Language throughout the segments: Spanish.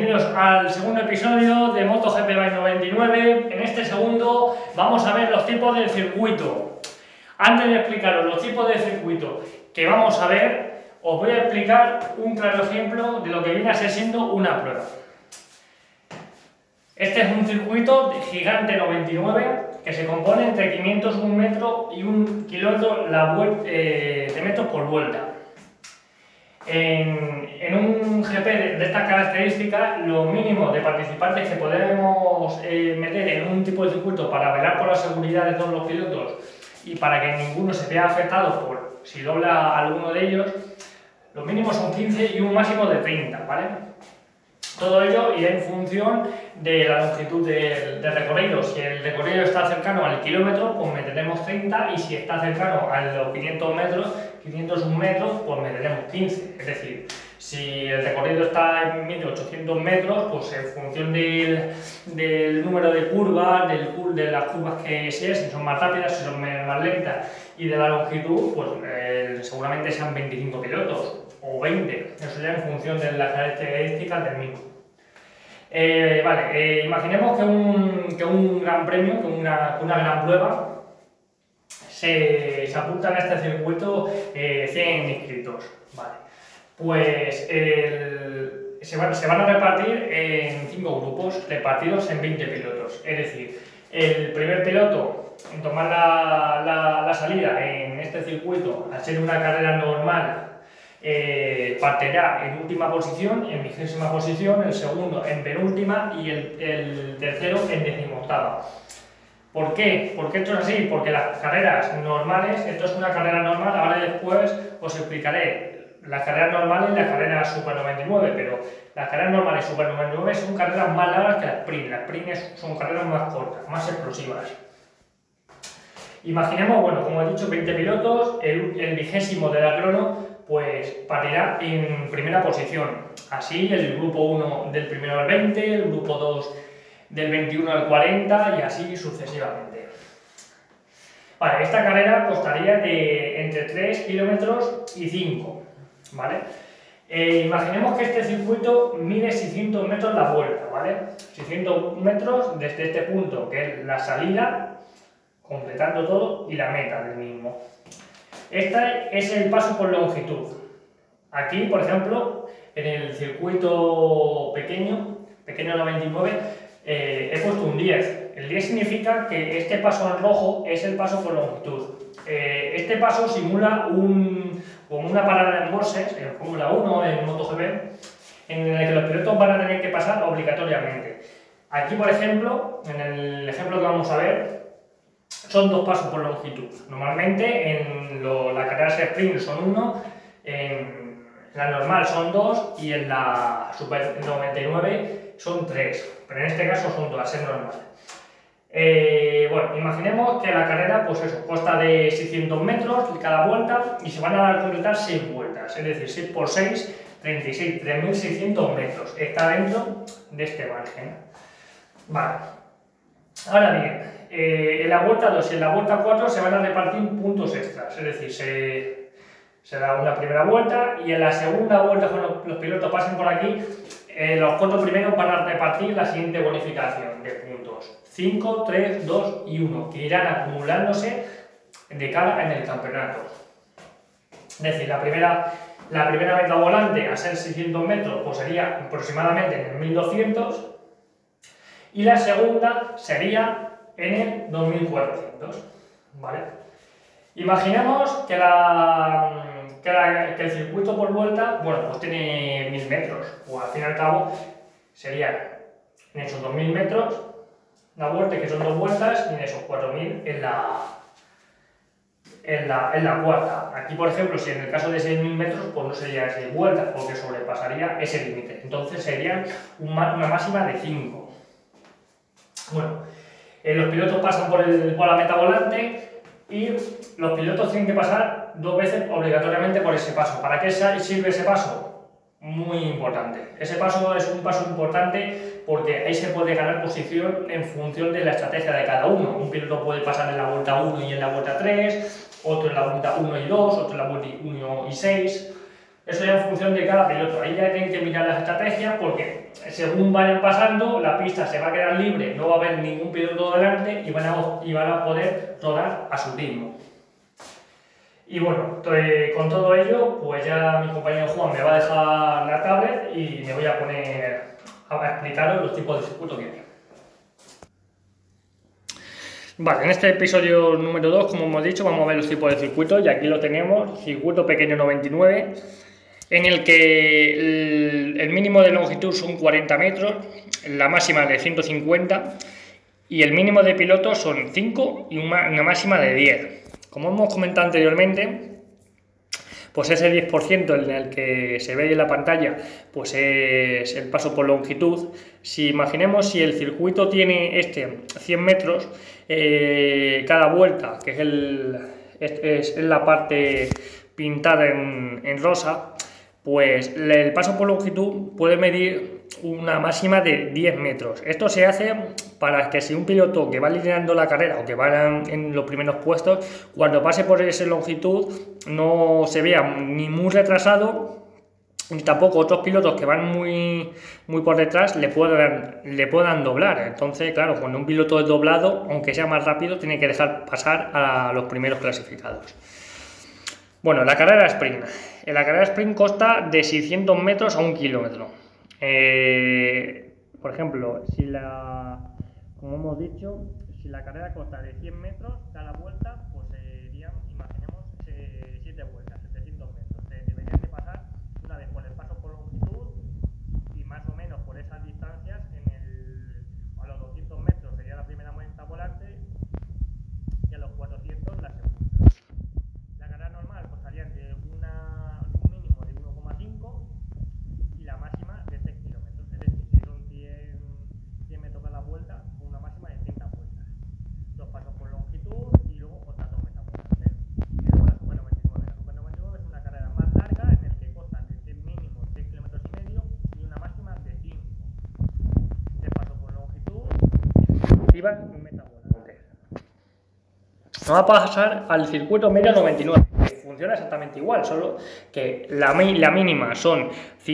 bienvenidos al segundo episodio de MotoGP by 99. En este segundo vamos a ver los tipos del circuito. Antes de explicaros los tipos de circuito que vamos a ver, os voy a explicar un claro ejemplo de lo que viene a ser siendo una prueba. Este es un circuito de Gigante 99 que se compone entre 501 metros y 1 kilómetro de metros por vuelta. En un GP de estas características, lo mínimo de participantes que podemos meter en un tipo de circuito para velar por la seguridad de todos los pilotos y para que ninguno se vea afectado por si dobla alguno de ellos, los mínimos son 15 y un máximo de 30, ¿vale? Todo ello irá en función de la longitud del recorrido. Si el recorrido está cercano al kilómetro, pues meteremos 30, y si está cercano a los 501 metros, pues meteremos 15. Es decir, si el recorrido está en 1800 metros, pues en función del número de curvas, de las curvas que sean, si son más rápidas, si son más lentas, y de la longitud, pues seguramente sean 25 pilotos o 20, eso ya en función de las características del mismo. Imaginemos que un gran premio, que una gran prueba, se apuntan a este circuito 100 inscritos. Vale. Pues se van a repartir en 5 grupos, repartidos en 20 pilotos. Es decir, el primer piloto en tomar la salida en este circuito, al ser una carrera normal, partirá en última posición, en 20ª posición, el segundo en penúltima y el tercero en 18ª. ¿Por qué? ¿Por qué esto es así? Porque las carreras normales, esto es una carrera normal, ahora después os explicaré las carreras normales y las carreras Super 99, pero las carreras normales Super 99 son carreras más largas que las sprint son carreras más cortas, más explosivas. Imaginemos, bueno, como he dicho, 20 pilotos, el 20º de la crono, pues partirá en primera posición. Así el grupo 1 del 1 al 20, el grupo 2 del 21 al 40 y así sucesivamente. Vale, esta carrera costaría de entre 3 kilómetros y 5, ¿vale? Imaginemos que este circuito mide 600 metros la vuelta, ¿vale? 600 metros desde este punto, que es la salida, completando todo, y la meta del mismo. Este es el paso por longitud. Aquí, por ejemplo, en el circuito pequeño 99, he puesto un 10. El 10 significa que este paso en rojo es el paso por longitud. Este paso simula como una parada en boxes, en Fórmula 1, en MotoGP, en el que los pilotos van a tener que pasar obligatoriamente. Aquí, por ejemplo, en el ejemplo que vamos a ver, son 2 pasos por longitud. Normalmente en la carrera sprint son 1, en la normal son 2 y en la Super 99 son 3, pero en este caso son 2, a ser normal. Bueno, imaginemos que la carrera, pues eso, consta de 600 metros cada vuelta y se van a completar 6 vueltas, es decir, 6 por 6, 36, 3600 metros. Está dentro de este margen. Vale. Ahora bien, en la vuelta 2 y en la vuelta 4 se van a repartir puntos extras, es decir, se da una primera vuelta y en la segunda vuelta, cuando los pilotos pasen por aquí, los 4 primeros van a repartir la siguiente bonificación de puntos: 5, 3, 2 y 1, que irán acumulándose de cara en el campeonato. Es decir, la primera meta volante, a ser 600 metros, pues sería aproximadamente en el 1200, y la segunda sería en el 2400, ¿vale? Imaginemos que el circuito por vuelta, bueno, pues tiene 1000 metros, pues al fin y al cabo serían en esos 2000 metros la vuelta, que son 2 vueltas, y en esos 4000 en la cuarta. Aquí, por ejemplo, si en el caso de 6000 metros, pues no sería 6 vueltas, porque sobrepasaría ese límite. Entonces sería una máxima de 5. Bueno, los pilotos pasan por la meta volante y los pilotos tienen que pasar 2 veces obligatoriamente por ese paso. ¿Para qué sirve ese paso? Muy importante. Ese paso es un paso importante porque ahí se puede ganar posición en función de la estrategia de cada uno. Un piloto puede pasar en la vuelta 1 y en la vuelta 3, otro en la vuelta 1 y 2, otro en la vuelta 1 y 6. Eso ya en función de cada piloto. Ahí ya tienen que mirar las estrategias porque según vayan pasando, la pista se va a quedar libre, no va a haber ningún piloto delante y van a poder rodar a su ritmo. Y bueno, con todo ello, pues ya mi compañero Juan me va a dejar la tablet y me voy a poner a explicaros los tipos de circuito que hay. Vale, en este episodio número 2, como hemos dicho, vamos a ver los tipos de circuitos y aquí lo tenemos, circuito pequeño 99, en el que el mínimo de longitud son 40 metros, la máxima de 150 y el mínimo de pilotos son 5 y una máxima de 10. Como hemos comentado anteriormente, pues ese 10% en el que se ve en la pantalla, pues es el paso por longitud. Si imaginemos si el circuito tiene 100 metros, cada vuelta, que es la parte pintada en rosa, pues el paso por longitud puede medir una máxima de 10 metros. Esto se hace para que si un piloto que va liderando la carrera o que va en los primeros puestos, cuando pase por esa longitud no se vea ni muy retrasado, ni tampoco otros pilotos que van muy por detrás le puedan doblar. Entonces, claro, cuando un piloto es doblado, aunque sea más rápido, tiene que dejar pasar a los primeros clasificados. Bueno, la carrera sprint. La carrera sprint consta de 600 metros a 1 kilómetro. Por ejemplo, como hemos dicho, si la carrera consta de 100 metros, cada vuelta, pues serían, imaginemos, 7 vueltas, 700 metros. Deberían de pasar una vez por el paso por longitud y más o menos por esas distancias, a los 200 metros sería la primera vuelta volante y a los 400 la segunda. La carrera normal costarían de un mínimo de 1,5 y la máxima de 6 kilómetros. Es decir, si son 100 metros cada vuelta, una máxima de 30 vueltas. Dos pasos por longitud y luego otras 2 vueltas volantes. Y luego la Super 99. La Super 99 es una carrera más larga en la que consta de mínimo 6 kilómetros y medio y una máxima de 5. De paso por longitud y un meta volante. Nos va a pasar al circuito medio 99, que funciona exactamente igual, solo que la mínima son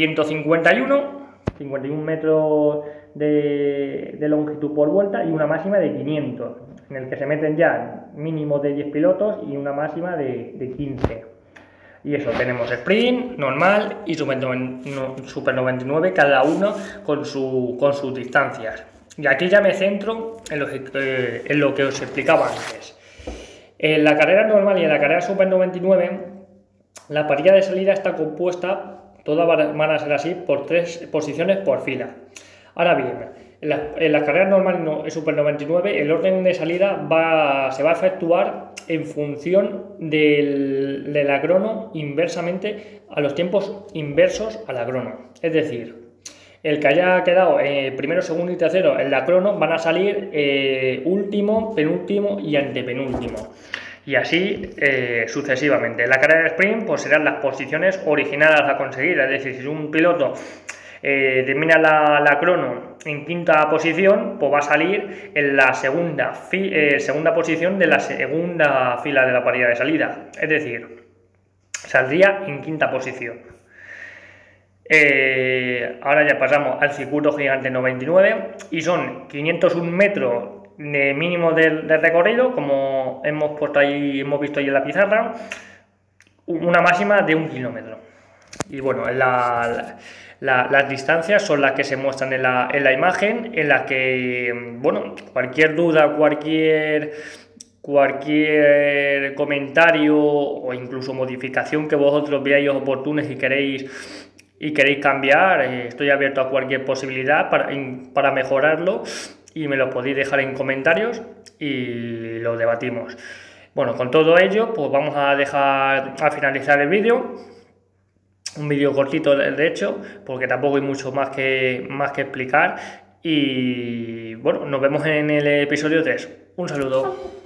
51 metros de longitud por vuelta y una máxima de 500, en el que se meten ya mínimo de 10 pilotos y una máxima de 15. Y eso, tenemos sprint, normal y Super 99, cada uno con sus distancias. Y aquí ya me centro en lo que os explicaba antes. En la carrera normal y en la carrera Super 99, la parrilla de salida está compuesta, todas van a ser así, por 3 posiciones por fila. Ahora bien, en la carrera normal y Super 99, el orden de salida se va a efectuar en función del acrono inversamente, a los tiempos inversos al acrono. Es decir, el que haya quedado primero, segundo y tercero en la crono van a salir último, penúltimo y antepenúltimo. Y así sucesivamente. En la carrera de sprint pues serán las posiciones originales a conseguir. Es decir, si un piloto termina la crono en quinta posición, pues va a salir en la segunda posición de la segunda fila de la parrilla de salida. Es decir, saldría en quinta posición. Ahora ya pasamos al circuito gigante 99 y son 501 metros de mínimo de recorrido, como hemos visto ahí en la pizarra, una máxima de 1 kilómetro. Y bueno, las distancias son las que se muestran en la imagen, en las que, bueno, cualquier duda, cualquier comentario o incluso modificación que vosotros veáis oportunos y queréis cambiar, estoy abierto a cualquier posibilidad para mejorarlo y me lo podéis dejar en comentarios y lo debatimos. Bueno, con todo ello, pues vamos a finalizar el vídeo. Un vídeo cortito, de hecho, porque tampoco hay mucho más que explicar. Y bueno, nos vemos en el episodio 3. Un saludo.